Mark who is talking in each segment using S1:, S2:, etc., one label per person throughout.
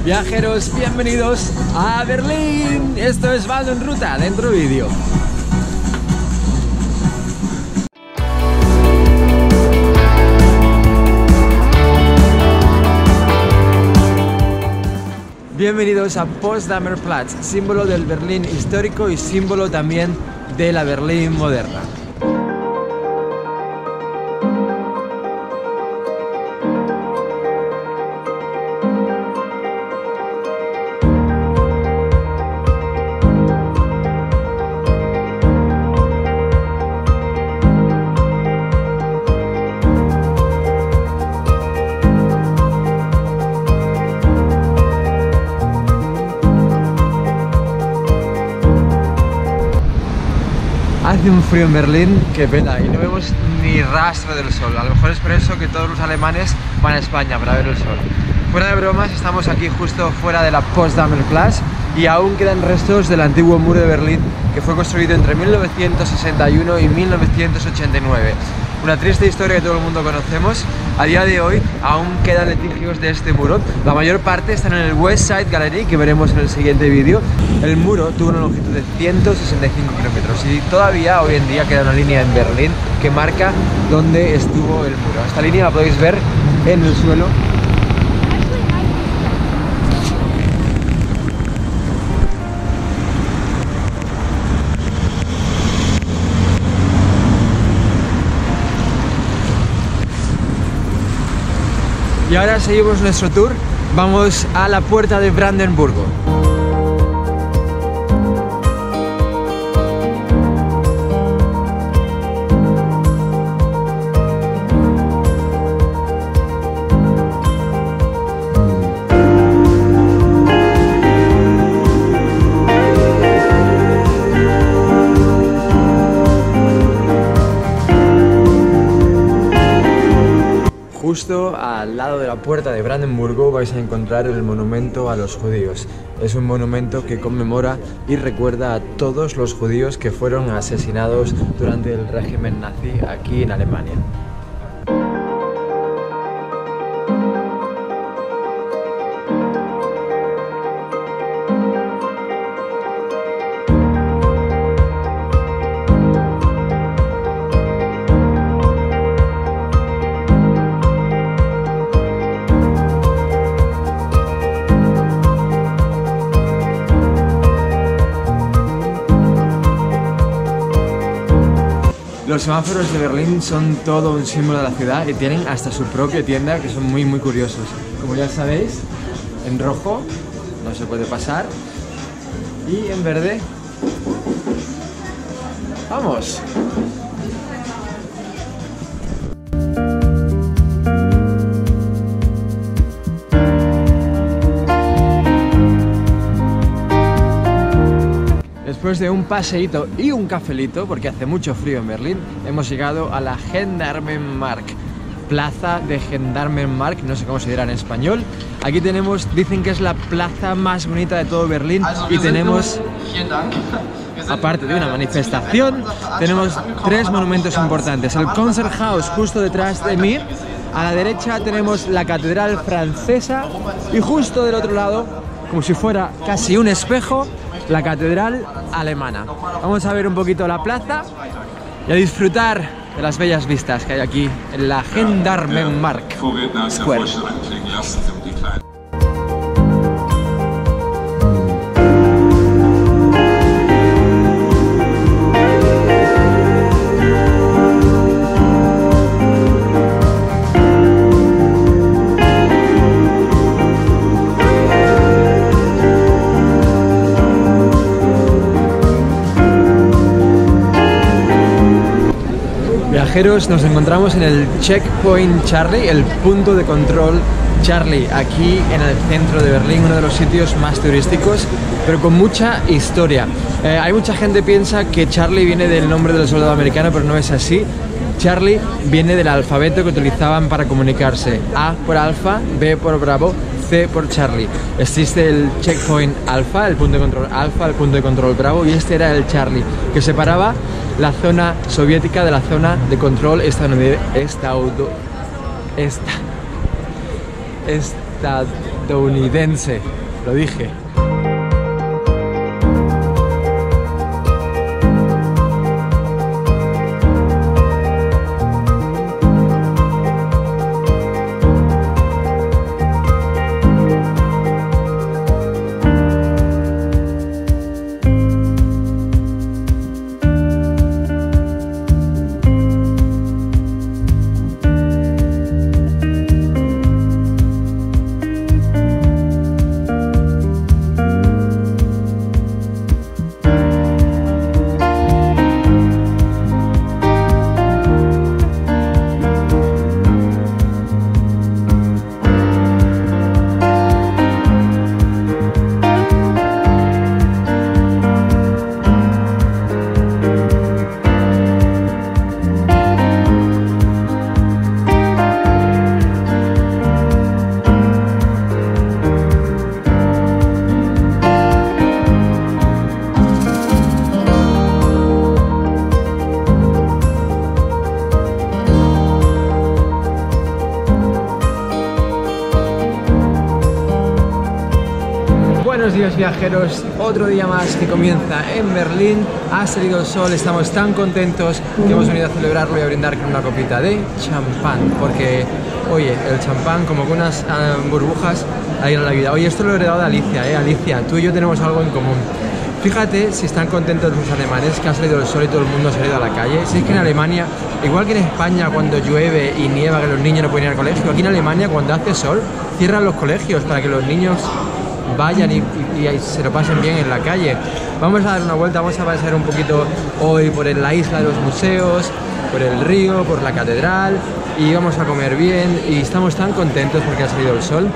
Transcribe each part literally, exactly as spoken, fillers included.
S1: Viajeros, bienvenidos a Berlín. Esto es Baldo en Ruta, dentro vídeo. Bienvenidos a Potsdamer Platz, símbolo del Berlín histórico y símbolo también de la Berlín moderna. Hace un frío en Berlín que pela y no vemos ni rastro del sol. A lo mejor es por eso que todos los alemanes van a España para ver el sol. Fuera de bromas, estamos aquí justo fuera de la Potsdamer Platz y aún quedan restos del antiguo muro de Berlín que fue construido entre mil novecientos sesenta y uno y mil novecientos ochenta y nueve. Una triste historia que todo el mundo conocemos. A día de hoy aún quedan vestigios de este muro. La mayor parte están en el West Side Gallery, que veremos en el siguiente vídeo. El muro tuvo una longitud de ciento sesenta y cinco kilómetros y todavía hoy en día queda una línea en Berlín que marca dónde estuvo el muro. Esta línea la podéis ver en el suelo. Y ahora seguimos nuestro tour, vamos a la puerta de Brandenburgo. Justo al lado de la puerta de Brandenburgo vais a encontrar el monumento a los judíos. Es un monumento que conmemora y recuerda a todos los judíos que fueron asesinados durante el régimen nazi aquí en Alemania. Los semáforos de Berlín son todo un símbolo de la ciudad y tienen hasta su propia tienda, que son muy muy curiosos. Como ya sabéis, en rojo no se puede pasar y en verde ¡vamos! Después de un paseíto y un cafelito, porque hace mucho frío en Berlín, hemos llegado a la Gendarmenmarkt, plaza de Gendarmenmarkt, no sé cómo se dirá en español. Aquí tenemos, dicen que es la plaza más bonita de todo Berlín y tenemos, aparte de una manifestación, tenemos tres monumentos importantes. El Konzerthaus justo detrás de mí, a la derecha tenemos la catedral francesa y justo del otro lado, como si fuera casi un espejo, la catedral alemana. Vamos a ver un poquito la plaza y a disfrutar de las bellas vistas que hay aquí en la Gendarmenmarkt Square. Viajeros, nos encontramos en el Checkpoint Charlie, el punto de control Charlie, aquí en el centro de Berlín, uno de los sitios más turísticos, pero con mucha historia. Eh, hay mucha gente que piensa que Charlie viene del nombre del soldado americano, pero no es así. Charlie viene del alfabeto que utilizaban para comunicarse. A por alfa, B por bravo, C por Charlie. Existe el Checkpoint Alpha, el punto de control Alpha, el punto de control Bravo, y este era el Charlie, que separaba la zona soviética de la zona de control estadounidense. Esta, esta, esta, estadounidense. Lo dije.
S2: Buenos días viajeros, otro día más que comienza en Berlín. Ha salido el sol, estamos tan contentos que hemos venido a celebrarlo y a brindar con una copita de champán. Porque, oye, el champán como con unas uh, burbujas ahí en la vida. Oye, esto lo he heredado de Alicia, eh, Alicia, tú y yo tenemos algo en común. Fíjate si están contentos los alemanes que ha salido el sol y todo el mundo ha salido a la calle. Si es que en Alemania, igual que en España cuando llueve y nieva que los niños no pueden ir al colegio, aquí en Alemania cuando hace sol cierran los colegios para que los niños vayan y, y, y se lo pasen bien en la calle. Vamos a dar una vuelta, vamos a pasear un poquito hoy por la isla de los museos, por el río, por la catedral y vamos a comer bien y estamos tan contentos porque ha salido el sol.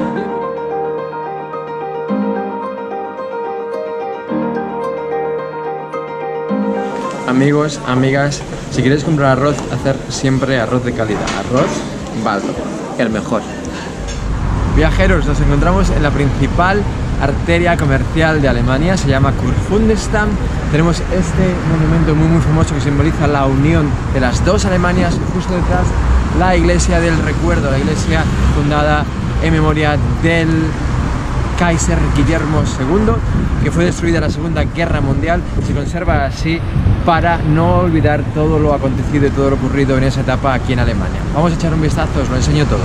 S2: Amigos, amigas, si queréis comprar arroz, hacer siempre arroz de calidad. Arroz Baldo, el mejor. Viajeros, nos encontramos en la principal arteria comercial de Alemania, se llama Kurfürstendamm. Tenemos este monumento muy muy famoso que simboliza la unión de las dos Alemanias y justo detrás la iglesia del recuerdo, la iglesia fundada en memoria del Kaiser Guillermo segundo, que fue destruida en la Segunda Guerra Mundial. Se conserva así para no olvidar todo lo acontecido y todo lo ocurrido en esa etapa aquí en Alemania. Vamos a echar un vistazo, os lo enseño todo.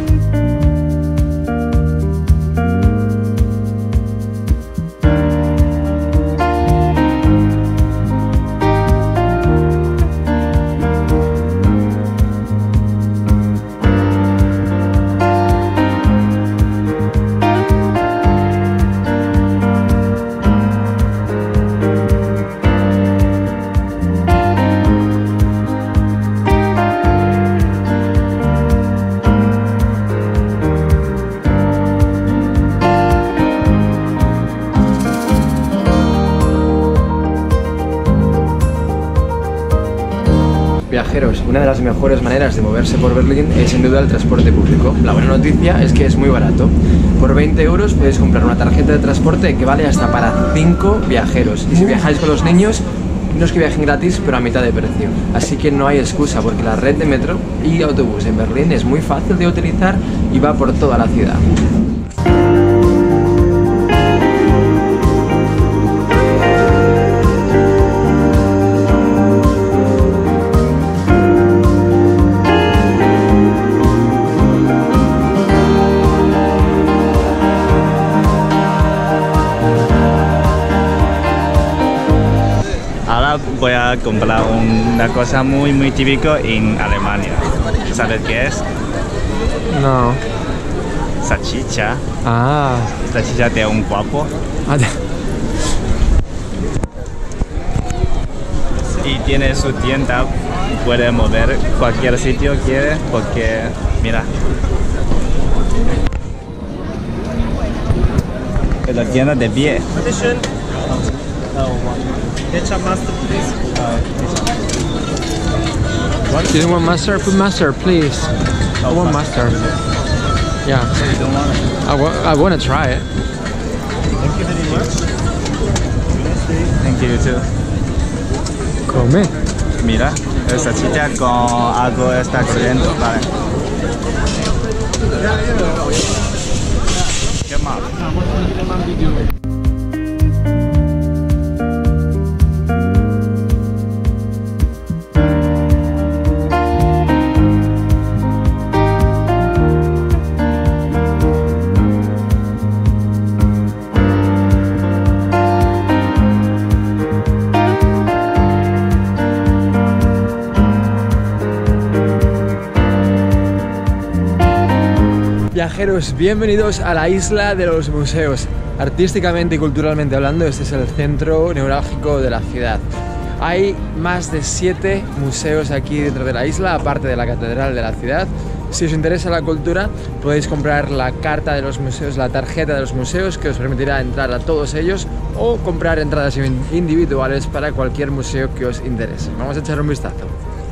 S2: Viajeros, una de las mejores maneras de moverse por Berlín es sin duda el transporte público. La buena noticia es que es muy barato. Por veinte euros podéis comprar una tarjeta de transporte que vale hasta para cinco viajeros. Y si viajáis con los niños, no es que viajen gratis, pero a mitad de precio. Así que no hay excusa porque la red de metro y autobús en Berlín es muy fácil de utilizar y va por toda la ciudad.
S3: Voy a comprar una cosa muy muy típica en Alemania. ¿Sabes qué es?
S1: No.
S3: Salchicha.
S1: Ah.
S3: Salchicha de un guapo.
S1: Ah,
S3: y tiene su tienda. Puede mover cualquier sitio quiere porque mira. Es la tienda de pie.
S4: Ketchup mustard, please.
S1: What? You don't want mustard? Put mustard, please. I want mustard. Yeah.
S3: You don't want it?
S1: I, wa I want to try it.
S4: Thank you very much.
S3: Thank you too.
S1: Come.
S3: Mira, esa salchicha con algo está excelente, vale.
S1: Viajeros, bienvenidos a la isla de los museos. Artísticamente y culturalmente hablando, este es el centro neurálgico de la ciudad. Hay más de siete museos aquí dentro de la isla, aparte de la catedral de la ciudad. Si os interesa la cultura, podéis comprar la carta de los museos, la tarjeta de los museos, que os permitirá entrar a todos ellos, o comprar entradas individuales para cualquier museo que os interese. Vamos a echar un vistazo.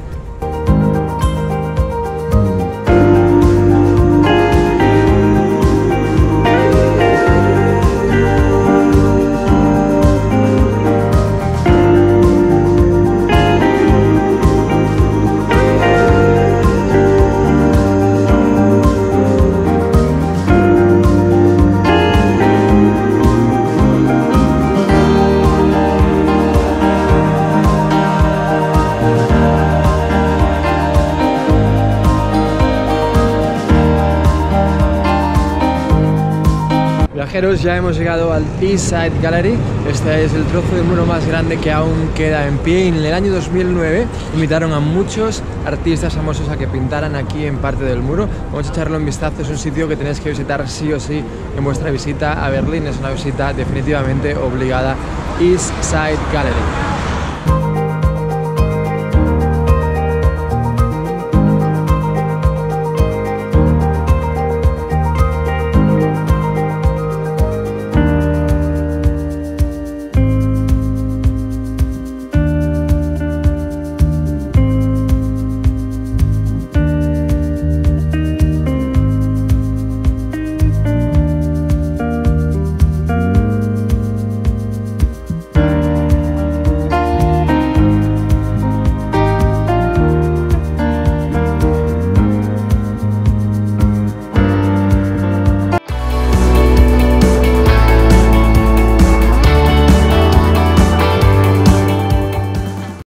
S1: Viajeros, ya hemos llegado al East Side Gallery. Este es el trozo de muro más grande que aún queda en pie. En el año dos mil nueve invitaron a muchos artistas famosos a que pintaran aquí en parte del muro. Vamos a echarle un vistazo, es un sitio que tenéis que visitar sí o sí en vuestra visita a Berlín. Es una visita definitivamente obligada. East Side Gallery.